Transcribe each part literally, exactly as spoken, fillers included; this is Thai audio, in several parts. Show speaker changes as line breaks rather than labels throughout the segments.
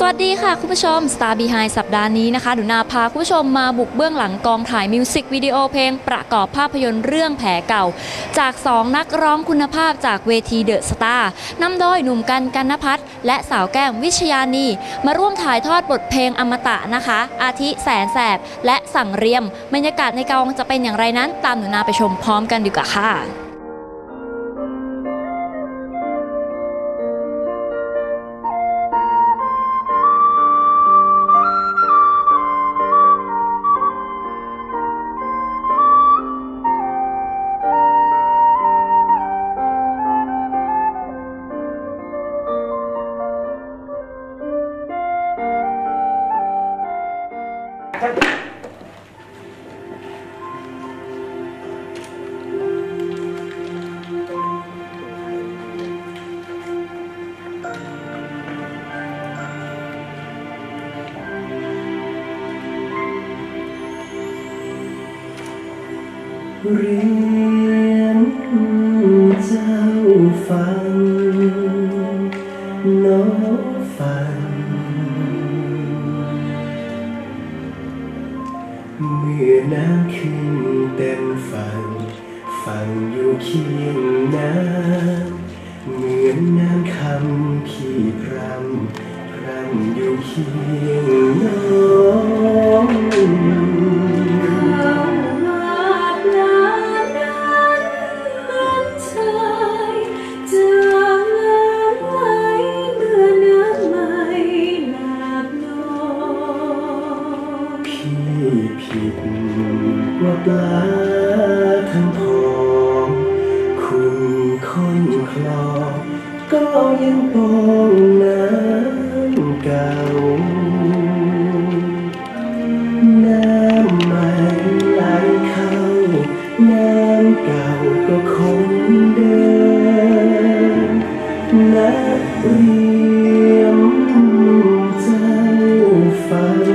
วัสดีค่ะคุณผู้ชม Star Behind สัปดาห์นี้นะคะหนูนาพาคุณผู้ชมมาบุกเบื้องหลังกองถ่ายมิวสิกวิดีโอเพลงประกอบภาพยนตร์เรื่องแผลเก่าจากสองนักร้องคุณภาพจากเวทีเดอะสตาร์นำโดยหนุ่มกันกนภัทรและสาวแก้มวิชญานีมาร่วมถ่ายทอดบทเพลงอมตะนะคะอาทิแสนแสบและสั่งเรียมบรรยากาศในกองจะเป็นอย่างไรนั้นตามหนูนาไปชมพร้อมกันดีกว่าค่ะ
เรียนเจ้าฟังน้องฟังเมื่อน้ำขึ้นเต็มฝั่งฟังอยู่เคียงน้ำเหมือนน้ำคำพี่พรำพรำอยู่เคียงน้องผิดว่าปลาทั้งพองคุณคนคลอก็ยังปองน้ำเก่าน้ำใหม่ไหลเข้าน้ำเก่าก็คงเดิมนักเรียนเจ้าฟัง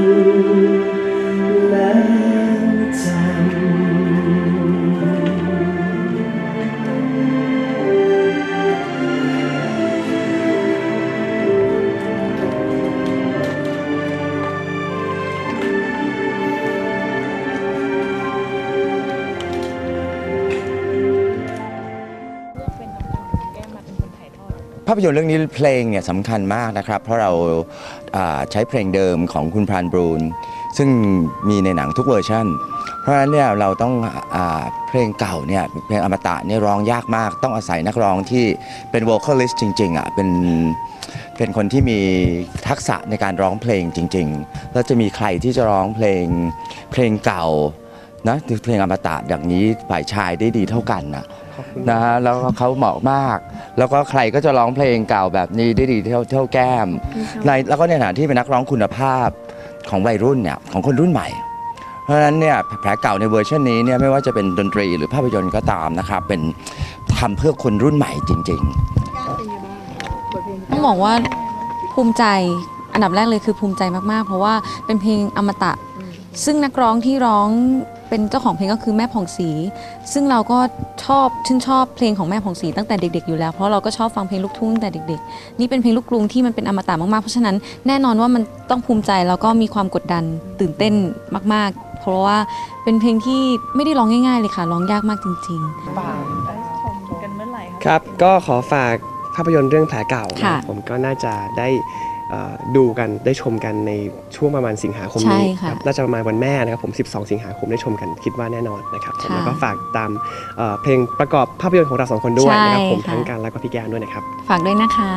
ภาพยนตร์เรื่องนี้เพลงเนี่ยสำคัญมากนะครับเพราะเราใช้เพลงเดิมของคุณพรานบรูนซึ่งมีในหนังทุกเวอร์ชันเพราะฉะนั้นเนี่ยเราต้องเพลงเก่าเนี่ยเพลงอมตะเนี่ยร้องยากมากต้องอาศัยนักร้องที่เป็นโวคอลิสต์จริงๆอ่ะเป็นเป็นคนที่มีทักษะในการร้องเพลงจริงๆแล้วจะมีใครที่จะร้องเพลงเพลงเก่านะเพลงอมตะอย่างนี้ฝ่ายชายได้ดีเท่ากันนะนะฮะแล้วเขาเหมาะมากแล้วก็ใครก็จะร้องเพลงเก่าแบบนี้ได้ดีเท่าเท่าแก้มในแล้วก็ในฐานะที่เป็นนักร้องคุณภาพของวัยรุ่นเนี่ยของคนรุ่นใหม่เพราะฉะนั้นเนี่ยแผลเก่าในเวอร์ชันนี้เนี่ยไม่ว่าจะเป็นดนตรีหรือภาพยนตร์ก็ตามนะครับเป็นทำเพื่อคนรุ่นใหม่จริง
ๆต้องบอกว่าภูมิใจอันดับแรกเลยคือภูมิใจมากๆเพราะว่าเป็นเพลงอมตะซึ่งนักร้องที่ร้องเป็นเจ้าของเพลงก็คือแม่ผ่องศรีซึ่งเราก็ชอบชื่นชอบเพลงของแม่ผ่องศรีตั้งแต่เด็กๆอยู่แล้วเพราะเราก็ชอบฟังเพลงลูกทุ่งตั้งแต่เด็กๆนี่เป็นเพลงลูกกรุงที่มันเป็นอมตะมากๆเพราะฉะนั้นแน่นอนว่ามันต้องภูมิใจแล้วก็มีความกดดันตื่นเต้นมากๆเพราะว่าเป็นเพลงที่ไม่ได้ร้องง่ายๆเลยค่ะร้องยากมากจริงๆฝากได้ชมกันเมื่อไหร่
ครับก็ขอฝากภาพยนตร์เรื่องแผลเก่าผมก็น่าจะได้ดูกันได้ชมกันในช่วงประมาณสิงหาคมนี้น่าจะประมาณวันแม่นะครับผมสิบสองสิงหาคมได้ชมกันคิดว่าแน่นอนนะครับแล้วก็ฝากตามเพลงประกอบภาพยนตร์ของเราสองคนด้วยนะครับผมทั้งกันแล้วก็พี่แกนด้วยนะครับ
ฝากด้วยนะคะ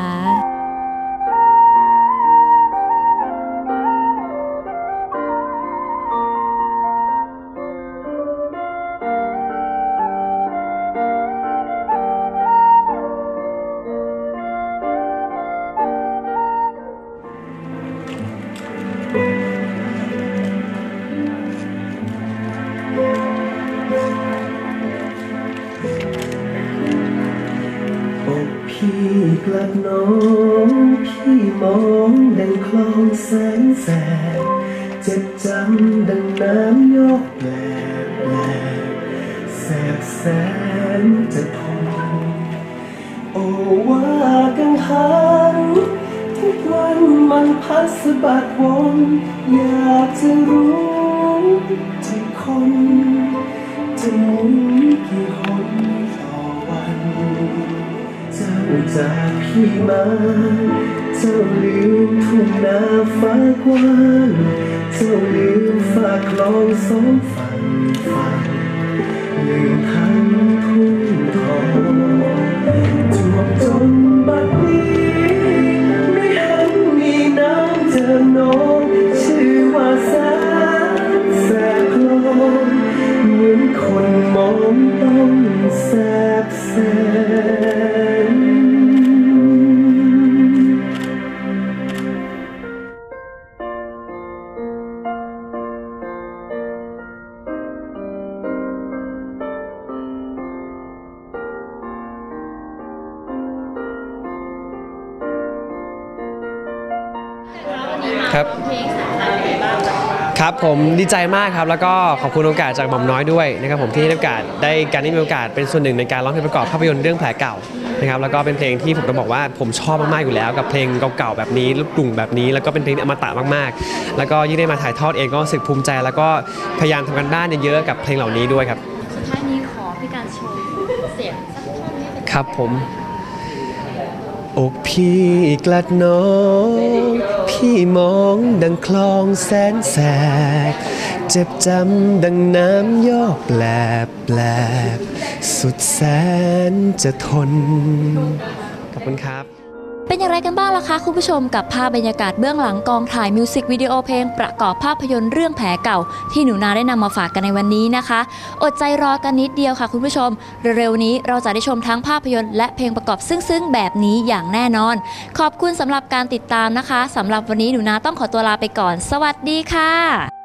พี่กลับน้องพี่มองดังคลองแสนแสบเจ็บจำดังน้ำยกแหลกแหลกแสบแสนจะทนโอ้ว่ากังหันทุก
วันมันพัดสะบัดวนอยากจะรู้ที่คนจะหมุนกี่หนต่อวันเจ้าจากพี่มาเจ้าลืมทุ่งนาฟ้ากว้างเจ้าลืมฝากคลองสองฝั่งฝั่งลืมทั้งทุ่งทองจวบจนบัดนี้ไม่หันมีน้ำเจอน้องชื่อว่าแสนแสบคลองเหมือนคนมองต้องแสบแสน
ครับครับผมดีใจมากครับแล้วก็ขอบคุณโอกาสจากหม่อมน้อยด้วยนะครับผมที่ได้โอกาสได้การได้มีโอกาสเป็นส่วนหนึ่งในการร้องเพลงประกอบภาพยนตร์เรื่องแผลเก่านะครับแล้วก็เป็นเพลงที่ผมต้องบอกว่าผมชอบมากๆอยู่แล้วกับเพลงเก่าๆแบบนี้ลูกกลุ่มแบบนี้แล้วก็เป็นเพลงอมตะมากๆแล้วก็ยิ่งได้มาถ่ายทอดเองก็รู้สึกภูมิใจแล้วก็พยายามทำกันบ้านเยอะๆกับเพลงเหล่านี้ด้วยครับ
สุดท้ายนี้ขอพี่การโชว์เสียงสักท่อนนี้เป็น
ครับผมอกพี่กลัดน้องพี่มองดังคลองแสนแสบเจ็บจำดังน้ำยอกแปลบแปลบสุดแสนจะทนขอบคุณครับ
เป็นอย่างไรกันบ้างล่ะคะคุณผู้ชมกับภาพบรรยากาศเบื้องหลังกองถ่ายมิวสิกวิดีโอเพลงประกอบภาพยนตร์เรื่องแผลเก่าที่หนูนาได้นำมาฝากกันในวันนี้นะคะอดใจรอกันนิดเดียวค่ะคุณผู้ชมเร็วๆนี้เราจะได้ชมทั้งภาพยนตร์และเพลงประกอบซึ้งๆแบบนี้อย่างแน่นอนขอบคุณสำหรับการติดตามนะคะสำหรับวันนี้หนูนาต้องขอตัวลาไปก่อนสวัสดีค่ะ